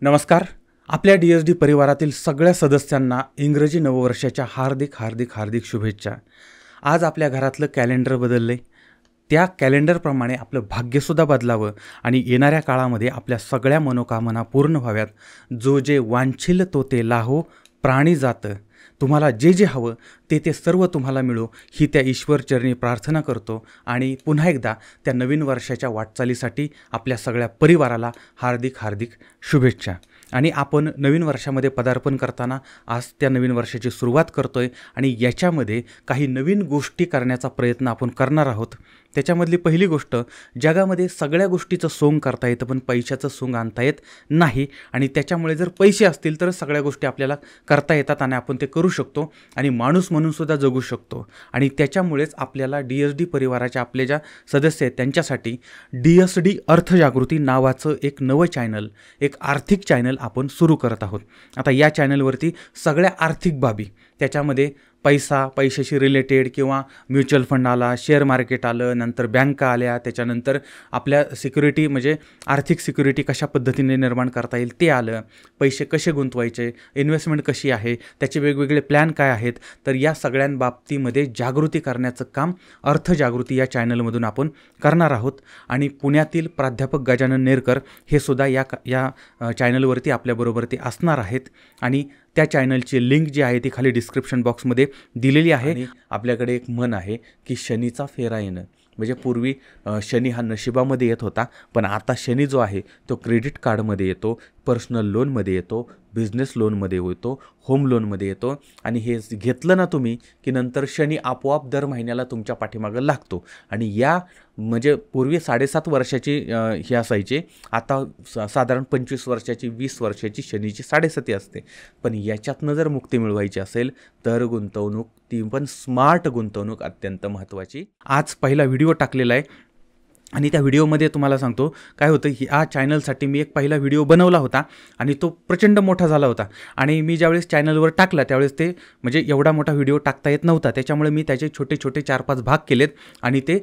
नमस्कार. आपल्या डी-एस-डी परिवारातील सगळ्या सदस्यांना इंग्रजी नववर्षाच्या हार्दिक हार्दिक हार्दिक शुभेच्छा. आज आपल्या घरातलं कॅलेंडर बदलले. त्या कॅलेंडरप्रमाणे आपलं भाग्यसुद्धा बदलावं आणि येणाऱ्या काळामध्ये आपल्या सगळ्या मनोकामना पूर्ण व्हाव्यात. जो जे वांछिल तो ते लाहो, प्राणी जातं. तुम्हाला जे जे हवं ते सर्व तुम्हाला मिळो ही त्या ईश्वरचरणी प्रार्थना करतो आणि पुन्हा एकदा त्या नवीन वर्षाच्या वाटचालीसाठी आपल्या सगळ्या परिवाराला हार्दिक हार्दिक शुभेच्छा. आणि आपण नवीन वर्षामध्ये पदार्पण करताना आज त्या नवीन वर्षाची सुरुवात करतो आहे आणि याच्यामध्ये काही नवीन गोष्टी करण्याचा प्रयत्न आपण करणार आहोत. त्याच्यामधली पहिली गोष्ट, जगामध्ये सगळ्या गोष्टीचं सोंग करता येतं पण पैशाचं सोंग आणता येत नाही आणि त्याच्यामुळे जर पैसे असतील तर सगळ्या गोष्टी आपल्याला करता येतात आणि आपण ते करू शकतो आणि माणूस म्हणूनसुद्धा जगू शकतो. आणि त्याच्यामुळेच आपल्याला डी-एस-डी परिवाराचे आपले ज्या सदस्य आहेत त्यांच्यासाठी डी-एस-डी अर्थजागृती नावाचं एक नवं चॅनल, एक आर्थिक चॅनल आपण सुरू करत आहोत. आता या चॅनलवरती सगळ्या आर्थिक बाबी, त्याच्यामध्ये पैशाशी रिलेटेड किंवा म्युच्युअल फंड आला, शेअर मार्केट आलं, नंतर बँका आल्या, त्याच्यानंतर आपल्या सिक्युरिटी म्हणजे आर्थिक सिक्युरिटी कशा पद्धतीने निर्माण करता येईल ते आलं, पैसे कसे गुंतवायचे, इन्व्हेस्टमेंट कशी आहे, त्याचे वेगवेगळे प्लॅन काय आहेत. तर या सगळ्यांबाबतीमध्ये जागृती करण्याचं काम अर्थजागृती या चॅनलमधून आपण करणार आहोत. आणि पुण्यातील प्राध्यापक गजानन नेरकर हे सुद्धा या चॅनलवरती आपल्याबरोबर ते असणार आहेत आणि त्या चॅनलची लिंक जी आहे ती खाली डिस्क्रिप्शन बॉक्समध्ये दिलेली आहे. आणि आपल्याकडे एक म्हण आहे की शनीचा फेरा येणं, म्हणजे पूर्वी शनी हा नशिबामध्ये येत होता, पण आता शनी जो आहे तो क्रेडिट कार्डमध्ये येतो, पर्सनल लोनमध्ये येतो, बिझनेस लोनमध्ये येतो, होम लोनमध्ये येतो. आणि हे घेतलं ना तुम्ही की नंतर शनी आपोआप दर महिन्याला तुमच्या पाठीमागं लागतो. आणि या म्हणजे पूर्वी 7.5 वर्षाची ही असायची, आता साधारण 25 वर्षाची, 20 वर्षाची शनीची 7.5 असते. पण याच्यातनं जर मुक्ती मिळवायची असेल तर गुंतवणूक, ती पण स्मार्ट गुंतवणूक अत्यंत महत्त्वाची. आज पहिला व्हिडिओ टाकलेला आहे आणि त्या व्हिडिओमध्ये तुम्हाला सांगतो काय होतं. ह्या चॅनलसाठी मी एक पहिला व्हिडिओ बनवला होता आणि तो प्रचंड मोठा झाला होता आणि मी ज्यावेळेस चॅनलवर टाकला त्यावेळेस ते म्हणजे एवढा मोठा व्हिडिओ टाकता येत नव्हता. त्याच्यामुळे मी त्याचे छोटे छोटे 4-5 भाग केलेत आणि ते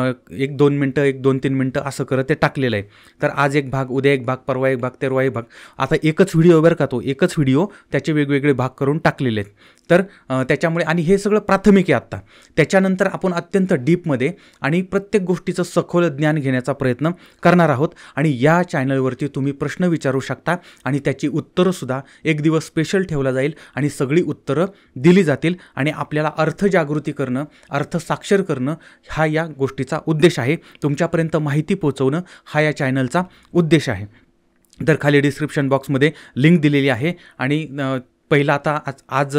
1-2 मिनटं, 1-2-3 मिनटं असं करत ते टाकलेलं आहे. तर आज एक भाग, उद्या एक भाग, परवा एक भाग, तेरवा एक भाग, आता एकच व्हिडिओ बरं का, तो एकच व्हिडिओ त्याचे वेगवेगळे भाग करून टाकलेले आहेत. तर त्याच्यामुळे, आणि हे सगळं प्राथमिक आहे आत्ता. त्याच्यानंतर आपण अत्यंत डीपमध्ये आणि प्रत्येक गोष्टीचं सखोल ज्ञान घेण्याचा प्रयत्न करणार आहोत. आणि या चॅनलवरती तुम्ही प्रश्न विचारू शकता आणि त्याची उत्तरंसुद्धा एक दिवस स्पेशल ठेवला जाईल आणि सगळी उत्तरं दिली जातील. आणि आपल्याला अर्थजागृती करणं, अर्थ साक्षर करणं हा या गोष्टीचा उद्देश आहे. तुमच्यापर्यंत माहिती पोहोचवणं हा या चॅनलचा उद्देश आहे. तर खाली डिस्क्रिप्शन बॉक्समध्ये लिंक दिलेली आहे. आणि पहिला आता आज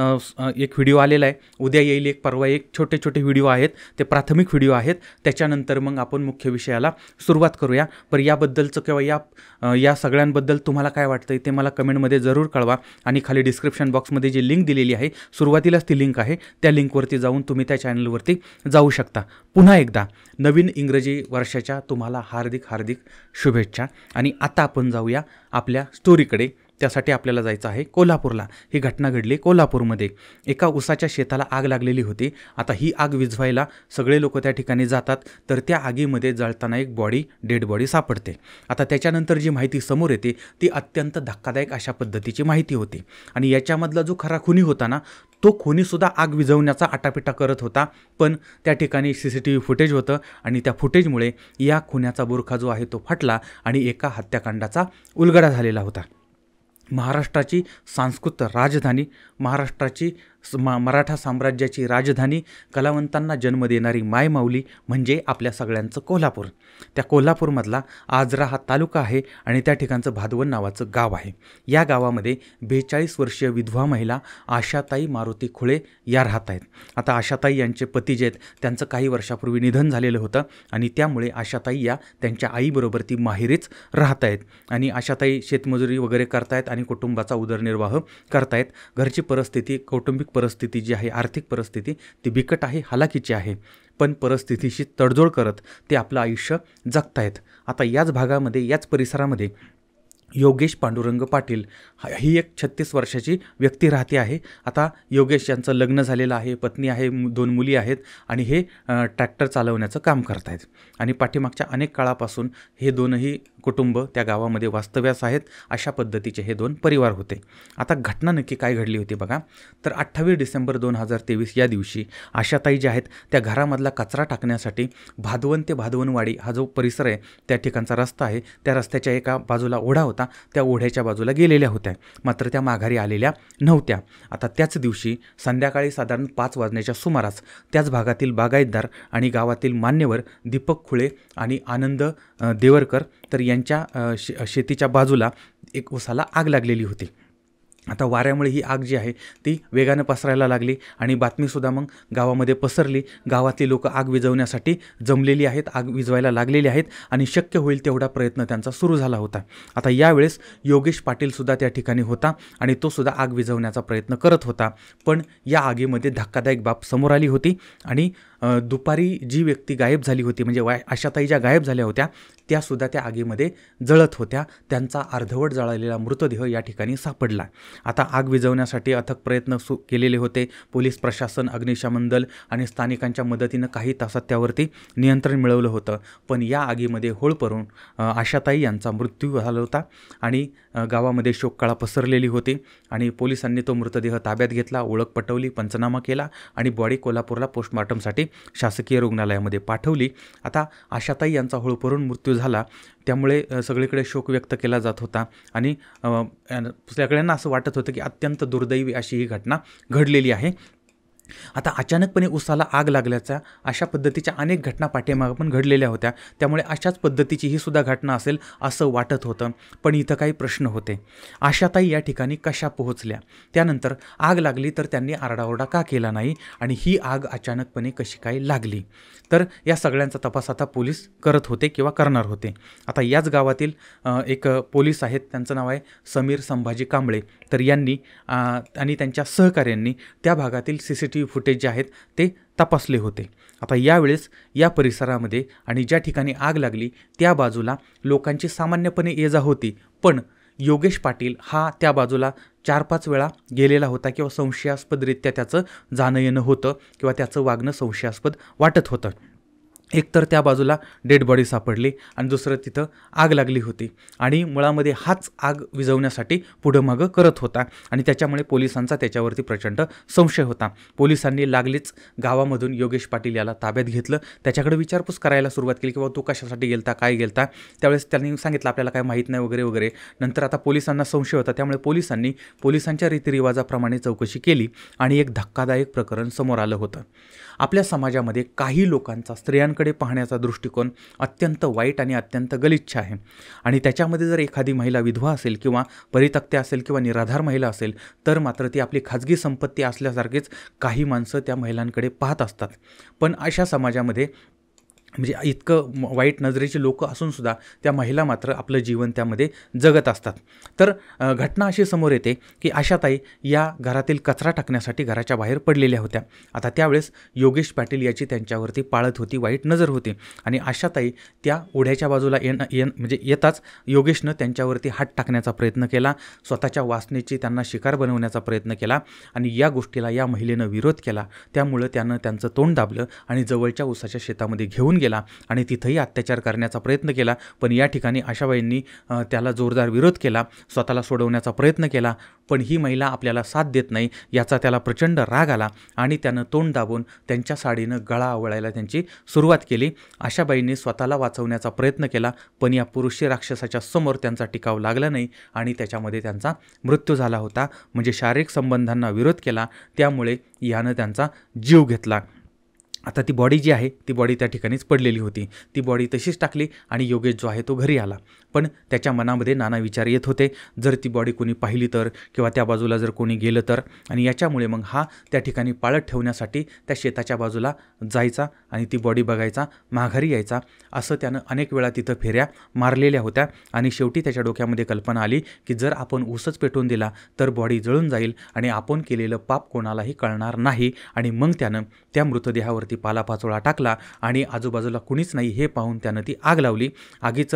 एक व्हिडिओ आलेला आहे, उद्या येईल एक, परवा एक, छोटे छोटे व्हिडिओ आहेत, ते प्राथमिक व्हिडिओ आहेत. त्याच्यानंतर मग आपण मुख्य विषयाला सुरुवात करूया. पण याबद्दलचं किंवा या सगळ्यांबद्दल तुम्हाला काय वाटतं ते मला कमेंटमध्ये जरूर कळवा. आणि खाली डिस्क्रिप्शन बॉक्समध्ये जी लिंक दिलेली आहे, सुरुवातीलाच ती लिंक आहे, त्या लिंकवरती जाऊन तुम्ही त्या चॅनलवरती जाऊ शकता. पुन्हा एकदा नवीन इंग्रजी वर्षाच्या तुम्हाला हार्दिक हार्दिक शुभेच्छा. आणि आता आपण जाऊया आपल्या स्टोरीकडे. त्यासाठी आपल्याला जायचं आहे कोल्हापूरला. ही घटना घडली कोल्हापूरमध्ये. एका ऊसाच्या शेताला आग लागलेली होती. आता ही आग विझवायला सगळे लोक त्या ठिकाणी जातात. तर त्या आगीमध्ये जळताना एक डेड बॉडी सापडते. आता त्याच्यानंतर जी माहिती समोर येते ती अत्यंत धक्कादायक अशा पद्धतीची माहिती होती. आणि याच्यामधला जो खरा खुनी होता ना, तो खुनीसुद्धा आग विझवण्याचा आटापिटा करत होता. पण त्या ठिकाणी CCTV फुटेज होतं आणि त्या फुटेजमुळे या खुन्याचा बुरखा जो आहे तो फाटला आणि एका हत्याकांडाचा उलगडा झालेला होता. महाराष्ट्राची सांस्कृतिक राजधानी, महाराष्ट्राची मराठा साम्राज्याची राजधानी, कलावंतांना जन्म देणारी मायमाऊली म्हणजे आपल्या सगळ्यांचं कोल्हापूर. त्या कोल्हापूरमधला आजरा हा तालुका आहे आणि त्या ठिकाणचं भादवण नावाचं गाव आहे. या गावामध्ये 42 वर्षीय विधवा महिला आशाताई मारुती खुळे या राहत आहेत. आता आशाताई यांचे पती जे आहेत त्यांचं काही वर्षापूर्वी निधन झालेलं होतं आणि त्यामुळे आशाताई या त्यांच्या आईबरोबर ती माहेरीच राहत आहेत. आणि आशाताई शेतमजुरी वगैरे करतायत आणि कुटुंबाचा उदरनिर्वाह करतायत. घरची परिस्थिती, कौटुंबिक परिस्थिती जी आहे, आर्थिक परिस्थिती ती बिकट आहे, हालाकीची आहे. पण परिस्थितीशी तडजोड करत ते आपलं आयुष्य जगतायत. आता याच भागामध्ये, याच परिसरामध्ये योगेश पांडुरंग पाटील ही एक 36 वर्षाची व्यक्ती राहते आहे. आता योगेश यांचं लग्न झालेलं आहे, पत्नी आहे, 2 मुली आहेत आणि हे ट्रॅक्टर चालवण्याचं काम करत आहेत आणि पाठीमागच्या अनेक काळापासून हे दोनही कुटुंब त्या गावामध्ये वास्तव्यास आहेत. अशा पद्धतीचे हे 2 परिवार होते. आता घटना नक्की काय घडली होती बघा. तर 28 डिसेंबर 2023 या दिवशी आशाताई ज्या आहेत त्या घरामधला कचरा टाकण्यासाठी भादवन ते भादवनवाडी हा जो परिसर आहे त्या ठिकाणचा रस्ता आहे, त्या रस्त्याच्या एका बाजूला ओढा होता, त्या ओढ्याच्या बाजूला गेलेल्या होत्या. मात्र त्या माघारी आलेल्या नव्हत्या. आता त्याच दिवशी संध्याकाळी साधारण 5 वाजण्याच्या सुमारास त्याच भागातील बागायतदार आणि गावातील मान्यवर दीपक खुळे आणि आनंद देवरकर तर यांच्या शेतीच्या बाजूला एक उसाला आग लागलेली होती. आता वाऱ्यामुळे ही आग जी आहे ती वेगानं पसरायला लागली आणि बातमीसुद्धा मग गावामध्ये पसरली. गावातली लोक आग विझवण्यासाठी जमलेली आहेत, आग विझवायला लागलेली आहेत आणि शक्य होईल तेवढा प्रयत्न त्यांचा सुरू झाला होता. आता यावेळेस योगेश पाटीलसुद्धा त्या ठिकाणी होता आणि तो सुद्धा आग विझवण्याचा प्रयत्न करत होता. पण या आगीमध्ये धक्कादायक बाब समोर आली होती आणि दुपारी जी व्यक्ती गायब झाली होती म्हणजे आशाताई ज्या गायब झाल्या होत्या त्यासुद्धा त्या आगीमध्ये जळत होत्या. त्यांचा अर्धवट जळालेला मृतदेह या ठिकाणी सापडला. आता आग विझवण्यासाठी अथक प्रयत्न केलेले होते. पोलीस प्रशासन, अग्निशमन दल आणि स्थानिकांच्या मदतीनं काही तासात त्यावरती नियंत्रण मिळवलं होतं. पण या आगीमध्ये होळ पडून आशाताई यांचा मृत्यू झाला होता आणि गावामध्ये शोककळा पसरलेली होती आणि पोलिसांनी तो मृतदेह ताब्यात घेतला, ओळख पटवली, पंचनामा केला आणि बॉडी कोल्हापूरला पोस्टमॉर्टमसाठी शासकीय रुग्णालयामध्ये पाठवली. आता आशाताई यांचा होळ पडून मृत्यू झाला त्यामुळे सगळीकडे शोक व्यक्त केला जात होता आणि सगळ्यांना असं वाटत होतं की अत्यंत दुर्दैवी अशी ही घटना घडलेली आहे. आता अचानकपणे उसाला आग लागल्याच्या अशा पद्धतीच्या अनेक घटना पाठीमागे पण घडलेल्या होत्या. त्यामुळे अशाच पद्धतीची ही सुद्धा घटना असेल असं वाटत होतं. पण इथं काही प्रश्न होते. आशाताई या ठिकाणी कशा पोहोचल्या, त्यानंतर आग लागली तर त्यांनी आरडाओरडा का केला नाही आणि ही आग अचानकपणे कशी काय लागली, तर या सगळ्यांचा तपास आता पोलीस करत होते किंवा करणार होते. आता याच गावातील एक पोलीस आहेत, त्यांचं नाव आहे समीर संभाजी कांबळे. तर यांनी आणि त्यांच्या सहकाऱ्यांनी त्या भागातील CCTV फुटेज जे आहेत ते तपासले होते. आता यावेळेस या परिसरामध्ये आणि ज्या ठिकाणी आग लागली त्या बाजूला लोकांची सामान्यपणे ये जा होती. पण योगेश पाटील हा त्या बाजूला 4-5 वेळा गेलेला होता किंवा संशयास्पदरित्या त्याचं जाणं येणं होतं किंवा त्याचं वागणं संशयास्पद वाटत होतं. एकतर त्या बाजूला डेड बॉडी सापडली आणि दुसरं तिथं आग लागली होती आणि मुळामध्ये हाच आग विझवण्यासाठी पुढं मागं करत होता आणि त्याच्यामुळे पोलिसांचा त्याच्यावरती प्रचंड संशय होता. पोलिसांनी लागलीच गावामधून योगेश पाटील याला ताब्यात घेतलं, त्याच्याकडे विचारपूस करायला सुरुवात केली की बाबा तू कशासाठी गेलता, काय गेलता. त्यावेळेस त्यांनी सांगितलं आपल्याला काय माहीत नाही वगैरे वगैरे. नंतर आता पोलिसांना संशय होता त्यामुळे पोलिसांनी पोलिसांच्या रीतिरिवाजाप्रमाणे चौकशी केली आणि एक धक्कादायक प्रकरण समोर आलं होतं. आपल्या समाजामध्ये काही लोकांचा स्त्रियांकडे पाहण्याचा दृष्टिकोन अत्यंत वाईट आणि अत्यंत गलिच्छ आहे आणि त्याच्यामध्ये जर एखादी महिला विधवा असेल किंवा परित्यक्त्या असेल किंवा निराधार महिला असेल तर मात्र ती आपली खाजगी संपत्ती असल्यासारखेच काही माणसं त्या महिलांकडे पाहत असतात. पण अशा समाजामध्ये म्हणजे इतकं वाईट नजरेची लोक असूनसुद्धा त्या महिला मात्र आपलं जीवन त्यामध्ये जगत असतात. तर घटना अशी समोर येते की आशाताई या घरातील कचरा टाकण्यासाठी घराच्या बाहेर पडलेल्या होत्या. आता त्यावेळेस योगेश पाटील याची त्यांच्यावरती पाळत होती, वाईट नजर होती आणि आशाताई त्या ओढ्याच्या बाजूला म्हणजे येताच योगेशनं त्यांच्यावरती हात टाकण्याचा प्रयत्न केला, स्वतःच्या वासनेची त्यांना शिकार बनवण्याचा प्रयत्न केला आणि या गोष्टीला या महिलेनं विरोध केला. त्यामुळं त्यानं त्यांचं तोंड दाबलं आणि जवळच्या ऊसाच्या शेतामध्ये घेऊन गेला आणि तिथंही अत्याचार करण्याचा प्रयत्न केला. पण या ठिकाणी आशाबाईंनी त्याला जोरदार विरोध केला, स्वतःला सोडवण्याचा प्रयत्न केला. पण ही महिला आपल्याला साथ देत नाही याचा त्याला प्रचंड राग आला आणि त्यानं तोंड दाबून त्यांच्या साडीनं गळा आवळायला त्यांची सुरुवात केली. आशाबाईंनी स्वतःला वाचवण्याचा प्रयत्न केला पण या पुरुषी राक्षसाच्या समोर त्यांचा टिकाव लागला नाही आणि त्याच्यामध्ये त्यांचा मृत्यू झाला होता. म्हणजे शारीरिक संबंधांना विरोध केला त्यामुळे यानं त्यांचा जीव घेतला. आता ती बॉडी जी आहे ती बॉडी त्या ठिकाणीच पडलेली होती. ती बॉडी तशीच टाकली आणि योगेश जो आहे तो घरी आला. पण त्याच्या मनामध्ये नाना विचार येत होते, जर ती बॉडी कोणी पाहिली तर किंवा त्या बाजूला जर कोणी गेलं तर. आणि याच्यामुळे मग हा त्या ठिकाणी पाळत ठेवण्यासाठी त्या शेताच्या बाजूला जायचा आणि ती बॉडी बघायचा, माघारी यायचा. असं त्यानं अनेक वेळा तिथं फेऱ्या मारलेल्या होत्या आणि शेवटी त्याच्या डोक्यामध्ये कल्पना आली की जर आपण ऊसच पेटवून दिला तर बॉडी जळून जाईल आणि आपण केलेलं पाप कोणालाही कळणार नाही. आणि मग त्यानं त्या मृतदेहावरती पालापाचोळा टाकला आणि आजूबाजूला कुणीच नाही हे पाहून त्यानं ती आग लावली. आगीचं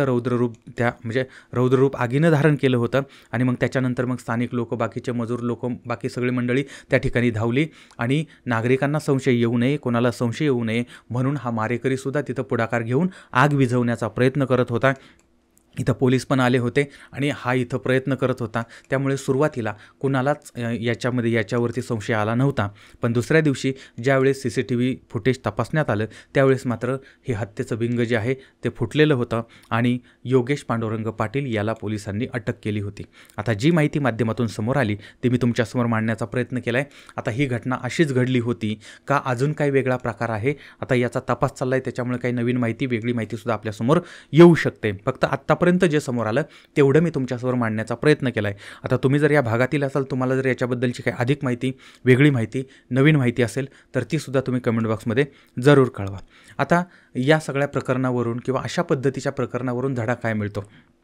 रौद्ररूप आगीनं धारण केलं होतं. आणि मग त्याच्यानंतर मग स्थानिक लोक, बाकीचे मजूर लोक, बाकी सगळी मंडळी त्या ठिकाणी धावली आणि नागरिकांना संशय येऊ नये, कोणाला संशय येऊ नये म्हणून हा मारेकरीसुद्धा तिथं पुढाकार घेऊन आग विझवण्याचा प्रयत्न करत होता. इथं पोलीस पण आले होते आणि हा इथं प्रयत्न करत होता. त्यामुळे सुरुवातीला कुणालाच याच्यावरती संशय आला नव्हता. पण दुसऱ्या दिवशी ज्यावेळेस CCTV फुटेज तपासण्यात आलं त्यावेळेस मात्र हे हत्येचं बिंग जे आहे ते फुटलेलं होतं आणि योगेश पांडुरंग पाटील याला पोलिसांनी अटक केली होती. आता जी माहिती माध्यमातून समोर आली ती मी तुमच्यासमोर मांडण्याचा प्रयत्न केला आहे. आता ही घटना अशीच घडली होती का अजून काही वेगळा प्रकार आहे, आता याचा तपास चालला आहे. त्याच्यामुळे काही नवीन माहिती, वेगळी माहितीसुद्धा आपल्यासमोर येऊ शकते. फक्त आत्तापर्यंत जे समोर आलं तेवढं मी तुमच्यासमोर मांडण्याचा प्रयत्न केला आहे. आता तुम्ही जर या भागातील असाल, तुम्हाला जर याच्याबद्दलची काही अधिक माहिती, वेगळी माहिती, नवीन माहिती असेल तर तीसुद्धा तुम्ही कमेंट बॉक्समध्ये जरूर कळवा. आता या सगळ्या प्रकरणावरून किंवा अशा पद्धतीच्या प्रकरणावरून धडा काय मिळतो?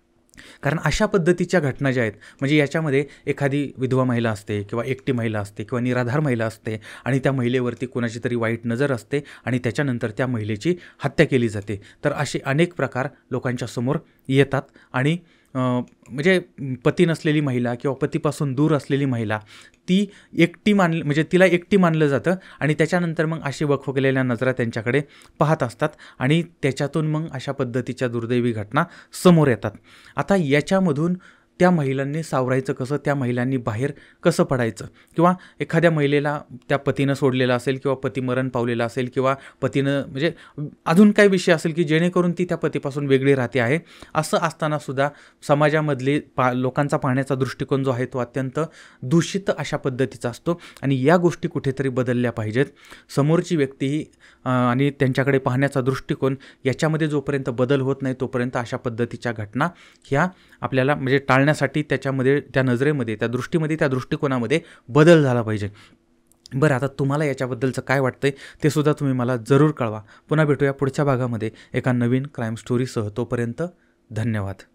कारण अशा पद्धतीच्या घटना ज्या आहेत म्हणजे याच्यामध्ये एखादी विधवा महिला असते किंवा एकटी महिला असते किंवा निराधार महिला असते आणि त्या महिलेवरती कोणाची तरी वाईट नजर असते आणि त्याच्यानंतर त्या महिलेची हत्या केली जाते. तर असे अनेक प्रकार लोकांच्या समोर येतात आणि म्हणजे पती नसलेली महिला किंवा पतीपासून दूर असलेली महिला ती एकटी म्हणजे तिला एकटी मानलं जातं आणि त्याच्यानंतर मग अशी वखवलेल्या नजरा त्यांच्याकडे पाहत असतात आणि त्याच्यातून मग अशा पद्धतीच्या दुर्दैवी घटना समोर येतात. आता याच्यामधून त्या महिलांनी सावरायचं कसं, त्या महिलांनी बाहेर कसं पडायचं? किंवा एखाद्या महिलेला त्या पतीनं सोडलेला असेल किंवा पती मरण पावलेला असेल किंवा पतीनं म्हणजे अजून काही विषय असेल की जेणेकरून ती त्या पतीपासून वेगळी राहते आहे. असं असतानासुद्धा समाजामधली लोकांचा पाहण्याचा दृष्टिकोन जो आहे तो अत्यंत दूषित अशा पद्धतीचा असतो आणि या गोष्टी कुठेतरी बदलल्या पाहिजेत. समोरची व्यक्ती आणि त्यांच्याकडे पाहण्याचा दृष्टिकोन याच्यामध्ये जोपर्यंत बदल होत नाही तोपर्यंत अशा पद्धतीच्या घटना ह्या आपल्याला म्हणजे टाळण्यासाठी त्याच्यामध्ये, त्या नजरेमध्ये, त्या दृष्टीमध्ये, त्या दृष्टिकोनामध्ये बदल झाला पाहिजे. बरं, आता तुम्हाला याच्याबद्दलचं काय वाटतंय ते सुद्धा तुम्ही मला जरूर कळवा. पुन्हा भेटूया पुढच्या भागामध्ये एका नवीन क्राईम स्टोरीसह. तोपर्यंत धन्यवाद.